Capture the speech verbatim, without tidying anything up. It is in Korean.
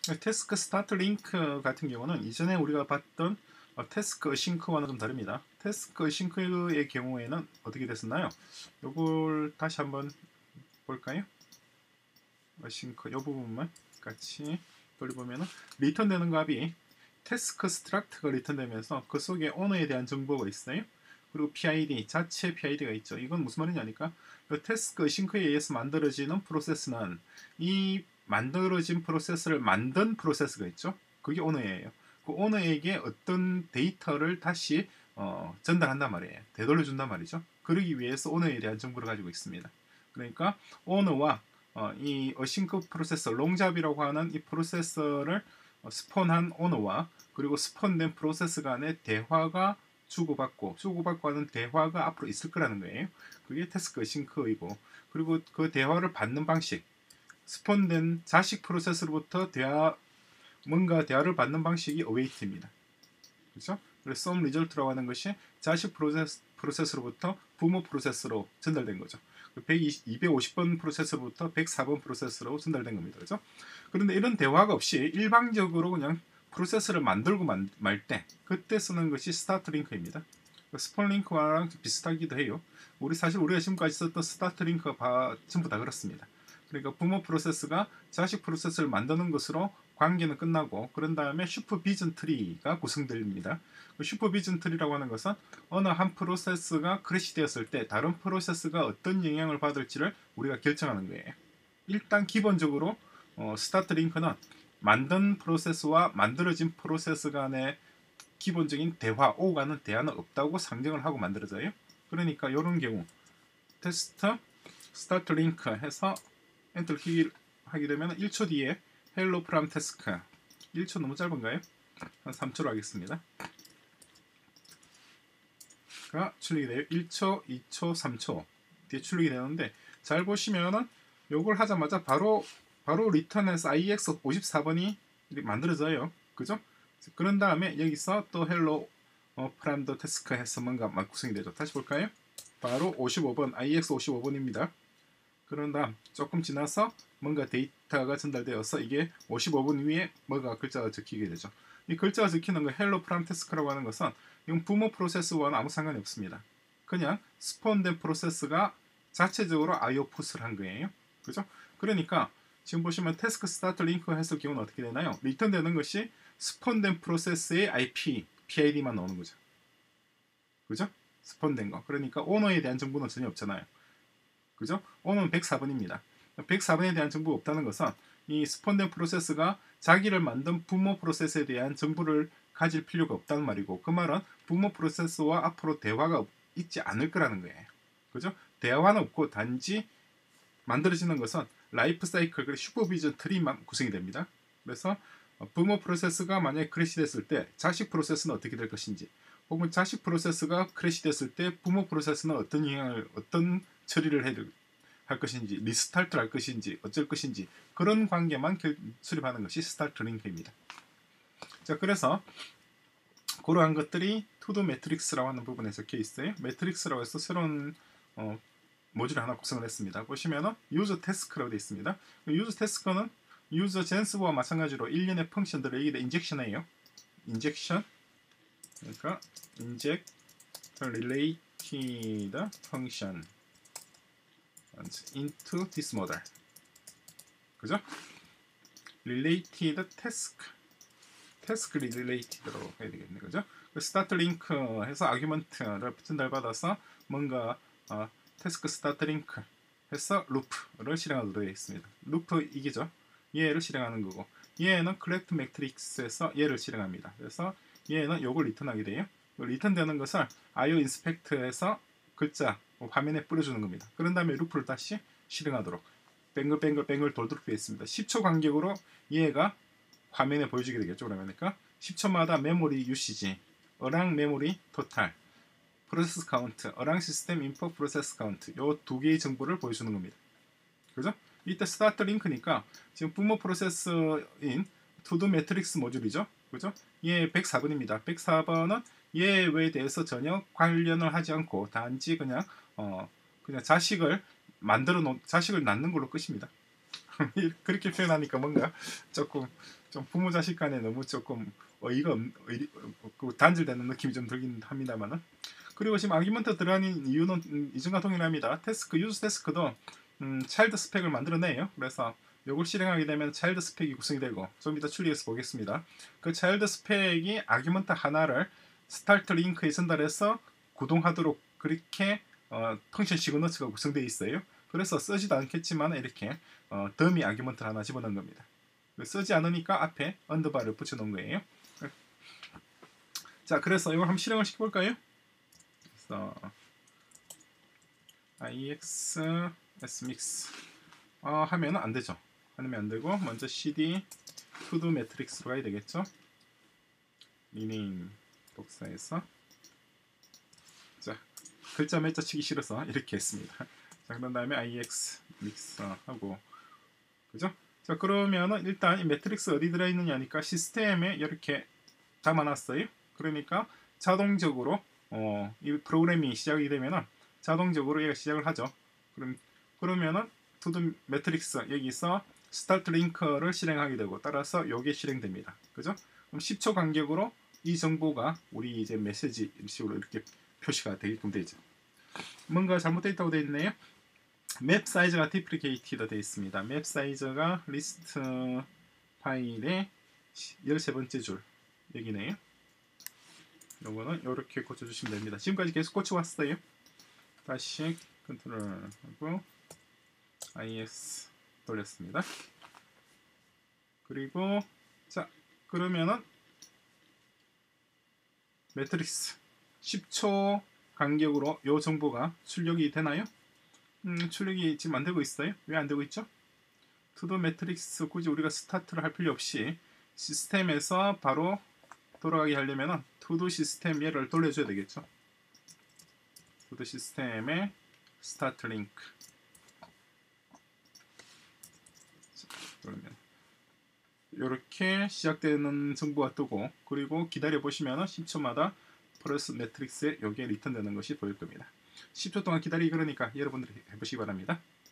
태스크 스타트 링크 같은 경우는 이전에 우리가 봤던 어, 태스크 어싱크와는 좀 다릅니다. 태스크 어싱크의 경우에는 어떻게 됐었나요? 이걸 다시 한번 볼까요? 어싱크 이 부분만 같이 돌려보면은 리턴되는 값이 태스크 스트럭트가 리턴되면서 그 속에 오너에 대한 정보가 있어요. 그리고 피아이디, 자체 피아이디가 있죠. 이건 무슨 말이냐니까 그 태스크 어싱크에 의해서 만들어지는 프로세스는 이 만들어진 프로세스를 만든 프로세스가 있죠. 그게 오너예요. 그 오너에게 어떤 데이터를 다시 어, 전달한단 말이에요. 되돌려준단 말이죠. 그러기 위해서 오너에 대한 정보를 가지고 있습니다. 그러니까 오너와 어, 이 어싱크 프로세서 롱잡이라고 하는 이 프로세서를 어, 스폰한 오너와 그리고 스폰된 프로세스 간의 대화가 주고받고 주고받고 하는 대화가 앞으로 있을 거라는 거예요. 그게 태스크 어싱크이고 그리고 그 대화를 받는 방식 스폰된 자식 프로세스로부터 대화 뭔가 대화를 받는 방식이 await입니다. 그렇죠? 그래서 some result라고 하는 것이 자식 프로세스, 프로세스로부터 부모 프로세스로 전달된 거죠. 이백오십 번 프로세스로부터 백사 번 프로세스로 전달된 겁니다. 그렇죠? 그런데 이런 대화가 없이 일방적으로 그냥 프로세스를 만들고 말 때 그때 쓰는 것이 스타트 링크입니다. 스폰 링크랑 비슷하기도 해요. 우리 사실 우리가 지금까지 썼던 스타트 링크가 전부 다 그렇습니다. 그러니까 부모 프로세스가 자식 프로세스를 만드는 것으로 관계는 끝나고 그런 다음에 슈퍼비전 트리가 구성됩니다. 슈퍼비전 트리라고 하는 것은 어느 한 프로세스가 크래시 되었을 때 다른 프로세스가 어떤 영향을 받을지를 우리가 결정하는 거예요. 일단 기본적으로 어, 스타트 링크는 만든 프로세스와 만들어진 프로세스 간의 기본적인 대화, 오가는 대화는 없다고 상정을 하고 만들어져요. 그러니까 이런 경우 테스트 스타트 링크 해서 엔터 키 하게 되면 일 초 뒤에 헬로 프롬 태스크 일 초 너무 짧은가요? 한 삼 초로 하겠습니다. 가 출력이 돼요. 일 초, 이 초, 삼 초 뒤에 출력이 되는데 잘 보시면은 요걸 하자마자 바로 바로 리턴해서 아이엑스 오십사 번이 만들어져요. 그죠? 그런 다음에 여기서 또 헬로 어, 프롬 더 태스크 해서 뭔가 막 구성이 되죠. 다시 볼까요? 바로 오십오 번 아이엑스 오십오 번입니다. 그런 다음 조금 지나서 뭔가 데이터가 전달되어서 이게 오십오 번 위에 뭐가 글자가 적히게 되죠. 이 글자가 적히는 거 헬로 프롬 태스크라고 하는 것은 이건 부모 프로세스와는 아무 상관이 없습니다. 그냥 스폰된 프로세스가 자체적으로 아이오 풋을 한 거예요. 그죠? 그러니까 지금 보시면 태스크 스타트 링크 해서 기호는 어떻게 되나요? 리턴되는 것이 스폰된 프로세스의 아이피, 피아이디만 나오는 거죠. 그죠? 스폰된 거. 그러니까 오너에 대한 정보는 전혀 없잖아요. 그죠? 오너는 백사 번입니다. 백사 번에 대한 정보가 없다는 것은 이 스폰된 프로세스가 자기를 만든 부모 프로세스에 대한 정보를 가질 필요가 없다는 말이고 그 말은 부모 프로세스와 앞으로 대화가 있지 않을 거라는 거예요. 그죠? 대화는 없고 단지 만들어지는 것은 라이프 사이클, 슈퍼비전 트리만 구성이 됩니다. 그래서 부모 프로세스가 만약에 크래시 됐을 때 자식 프로세스는 어떻게 될 것인지 혹은 자식 프로세스가 크래시 됐을 때 부모 프로세스는 어떤 영향을 어떤 처리를 해야 할 것인지 리스타트를 할 것인지 어쩔 것인지 그런 관계만 수립하는 것이 스타트 링크입니다. 자, 그래서 그러한 것들이 투두 매트릭스라고 하는 부분에 적혀 있어요. 매트릭스라고 해서 새로운 어, 모듈을 하나 구성을 했습니다. 보시면은 유저 태스크라고 되어 있습니다. 유저 태스크는 유저 젠스와 마찬가지로 일련의 펑션들을 여기다 인젝션해요. 인젝션 그러니까 inject related function into this model. 그죠? related task task related로 해야 되겠네. 그죠? 스타트 링크 해서 아규먼트를 전달받아서 뭔가 어, 태스크 스타트 링크 해서 루프를 실행하도록 되어 있습니다. 루프 이게죠. 얘를 실행하는 거고 얘는 collect 매트릭스에서 얘를 실행합니다. 그래서 얘는 요걸 리턴하게 돼요. 리턴되는 것을 아이오 인스펙트에서 글자 화면에 뿌려주는 겁니다. 그런 다음에 루프를 다시 실행하도록 뱅글뱅글뱅글 돌도록 되어 있습니다. 십 초 간격으로 얘가 화면에 보여주게 되겠죠. 그러니까 십 초마다 메모리 유시지, 어랑 메모리 토탈, 프로세스 카운트, 어랑 시스템 인포 프로세스 카운트 요 두 개의 정보를 보여주는 겁니다. 그죠? 이때 스타트 링크니까 지금 부모 프로세스인 투두 매트릭스 모듈이죠. 그죠? 얘 백사 번입니다. 백사 번은 얘에 대해서 전혀 관련을 하지 않고 단지 그냥 어 그냥 자식을 만들어 놓은 자식을 낳는 걸로 끝입니다. 그렇게 표현하니까 뭔가 조금 좀 부모 자식 간에 너무 조금 어이가 없, 어이, 그 단절되는 느낌이 좀 들긴 합니다만은. 그리고 지금 아규먼트 들어가는 이유는 음, 이전과 동일합니다. 태스크 유즈 태스크도 음, 차일드 스펙을 만들어내요. 그래서 이걸 실행하게 되면 차일드 스펙이 구성이 되고, 좀 이따 출력해서 보겠습니다. 그 차일드 스펙이 아규먼트 하나를 스타트 링크에 전달해서 구동하도록 그렇게 어, 펑션 시그너츠가 구성되어 있어요. 그래서 쓰지도 않겠지만 이렇게 어, 더미 아규먼트를 하나 집어넣은 겁니다. 쓰지 않으니까 앞에 언더바를 붙여놓은 거예요. 자, 그래서 이걸 한번 실행을 시켜볼까요? 그래서 ix smix 어, 하면 안 되죠. 하면 안 되고 먼저 cd to-do 매트릭스로 가야 되겠죠. 리네임 복사해서 자, 글자 몇 자 치기 싫어서 이렇게 했습니다. 자, 그런 다음에 ix 믹서하고 그죠? 자, 그러면은 일단 이 매트릭스 어디 들어있느냐니까 시스템에 이렇게 담아놨어요. 그러니까 자동적으로 어, 이 프로그램이 시작이 되면은 자동적으로 얘가 시작을 하죠. 그럼 그러면은 투두 매트릭스 여기서 스타트 링크를 실행하게 되고, 따라서 요게 실행됩니다. 그죠? 그럼 십 초 간격으로 이 정보가 우리 이제 메시지 식으로 이렇게 표시가 되게끔 되죠. 뭔가 잘못되어 있다고 되어 있네요. 맵 사이즈가 디프리케이티드 되어 있습니다. 맵 사이즈가 리스트 파일의 열세 번째 줄 여기네요. 요거는 이렇게 고쳐주시면 됩니다. 지금까지 계속 고쳐왔어요. 다시 컨트롤하고 ix 돌렸습니다. 그리고 자, 그러면은 매트릭스 십 초 간격으로 요 정보가 출력이 되나요? 음, 출력이 지금 안 되고 있어요. 왜 안 되고 있죠? 투두 매트릭스 굳이 우리가 스타트를 할 필요 없이 시스템에서 바로 돌아가게 하려면 투두 시스템 얘를 돌려줘야 되겠죠. 투두 시스템의 스타트 링크. 그러면 이렇게 시작되는 정보가 뜨고, 그리고 기다려 보시면 십 초마다 플러스 매트릭스에 여기에 리턴되는 것이 보일 겁니다. 십 초 동안 기다리기 그러니까 여러분들이 해보시기 바랍니다.